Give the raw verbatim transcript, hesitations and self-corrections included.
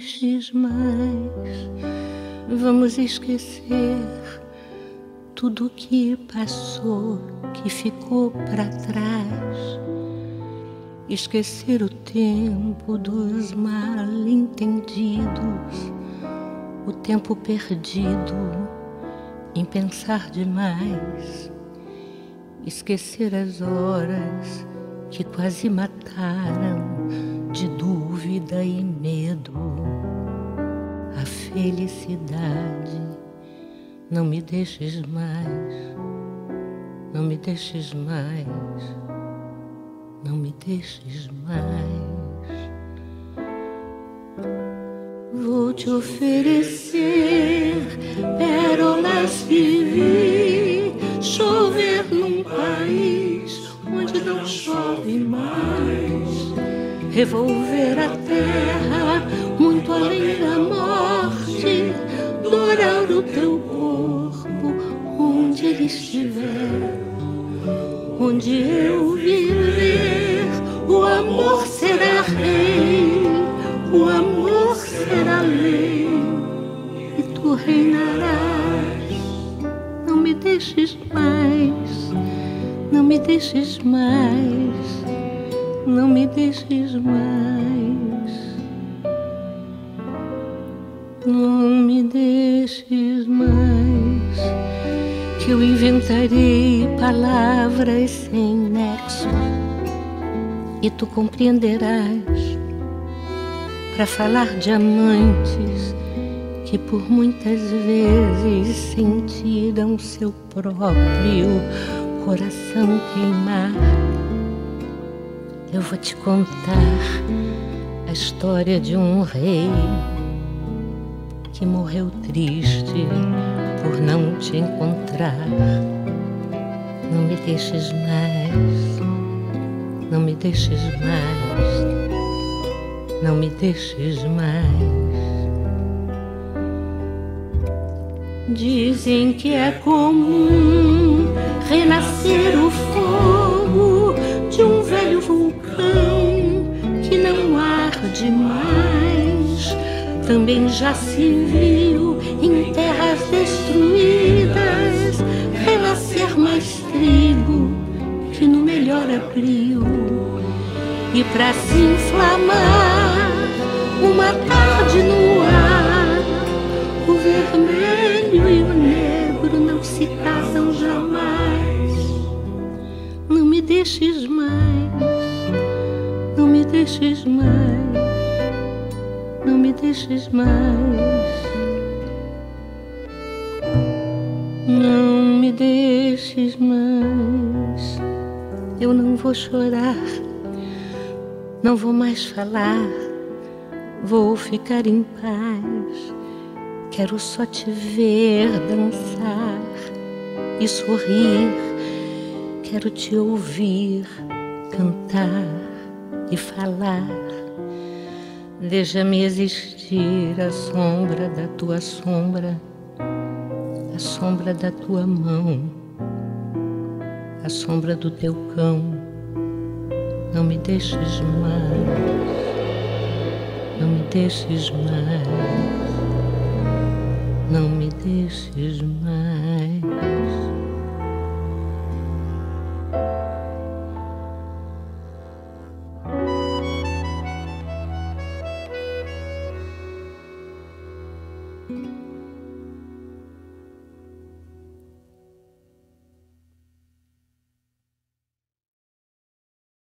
deixes mais. Vamos esquecer tudo que passou, que ficou para trás. Esquecer o tempo dos mal-entendidos, o tempo perdido em pensar demais. Esquecer as horas que quase mataram de dúvida e medo. A felicidade, não me deixes mais, não me deixes mais, não me deixes mais. Vou te oferecer pérolas que vi chover num país onde não chove mais. Revolver a terra muito além da morte, dourar o teu corpo onde ele estiver. Onde eu viver, o amor será rei, o amor será lei, e tu reinarás. Não me deixes mais, não me deixes mais, não me deixes mais, não me deixes mais, que eu inventarei palavras sem nexo e tu compreenderás, para falar de amantes que por muitas vezes sentiram seu próprio coração queimar. Eu vou te contar a história de um rei que morreu triste por não te encontrar. Não me deixes mais, não me deixes mais, não me deixes mais. Dizem que é comum renascer o fogo de um velho vulcão que não arde mais. Também já se viu em terras destruídas renascer mais trigo que no melhor abril. E pra se inflamar uma tarde no ar, o vermelho e o negro não se casam jamais. Não me deixes mais, não me deixes mais, não me deixes mais, não me deixes mais. Eu não vou chorar, não vou mais falar, vou ficar em paz. Quero só te ver dançar e sorrir. Quero te ouvir cantar e falar. Deixa-me existir a sombra da tua sombra, a sombra da tua mão, a sombra do teu cão. Não me deixes mais, não me deixes mais, não me deixes mais. Thank you.